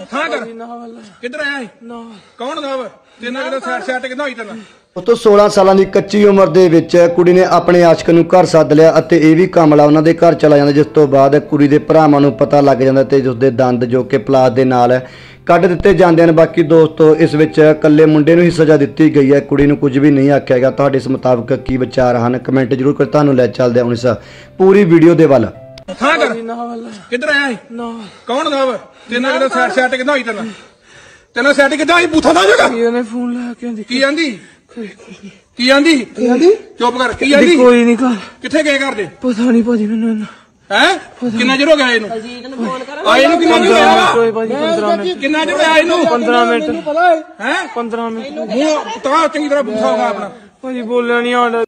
हाँ कर किधर आया है कौन गा तेना किधर सैट किधर होई तेना ਉਤੋਂ 16 ਸਾਲਾਂ ਦੀ ਕੱਚੀ ਉਮਰ ਦੇ ਵਿੱਚ ਕੁੜੀ ਨੇ ਆਪਣੇ ਆਸ਼ਕ ਨੂੰ ਘਰ ਸੱਦ ਲਿਆ ਅਤੇ ਇਹ ਵੀ ਕਾਮਲਾ ਉਹਨਾਂ ਦੇ ਘਰ ਚਲਾ ਜਾਂਦਾ, ਜਿਸ ਤੋਂ ਬਾਅਦ ਕੁੜੀ ਦੇ ਭਰਾਵਾਂ ਨੂੰ ਪਤਾ ਲੱਗ ਜਾਂਦਾ ਤੇ ਉਸਦੇ ਦੰਦ ਜੋ ਕਿ ਪਲਾਸ ਦੇ ਨਾਲ ਕੱਢ ਦਿੱਤੇ ਜਾਂਦੇ ਹਨ। ਬਾਕੀ ਦੋਸਤੋ ਇਸ ਵਿੱਚ ਇਕੱਲੇ ਮੁੰਡੇ ਨੂੰ ਹੀ ਸਜ਼ਾ ਦਿੱਤੀ ਗਈ ਹੈ, ਕੁੜੀ ਨੂੰ ਕੁਝ ਵੀ ਨਹੀਂ ਆਖਿਆ ਗਿਆ। ਤੁਹਾਡੇ ਇਸ ਮੁਤਾਬਕ ਕੀ ਵਿਚਾਰ ਹਨ ਕਮੈਂਟ ਜ਼ਰੂਰ ਕਰੋ। ਤੁਹਾਨੂੰ ਲੈ ਚੱਲਦੇ ਹਾਂ ਇਸ ਪੂਰੀ ਵੀਡੀਓ ਦੇ ਵੱਲ। हाँ कर किधर आया है कौन गा तेना किधर सैट किधर होई तेना तेना सैट किधर होई बूथा ना जगह ਇਹਨੇ ਫੋਨ ਲਾ ਕੇ ਆਂਦੀ की आंदी चुप कर की आंदी ਕੋਈ ਨਹੀਂ ਕਰ किथे गए घर दे ਪਤਾ ਨਹੀਂ ਭਾਜੀ ਮੈਨੂੰ हैं किन्ना चिर हो गया इनू आए नू किन्ना चिर होया ਕੋਈ ਭਾਜੀ 15 ਮਿੰਟ किन्ना चिर होया इनू 15 ਮਿੰਟ हैं 15 ਮਿੰਟ मुंह ता चंगी तरह बूथा होगा अपना ਭਾਜੀ ਬੋਲਿਆ ਨਹੀਂ ਆਂਦਾ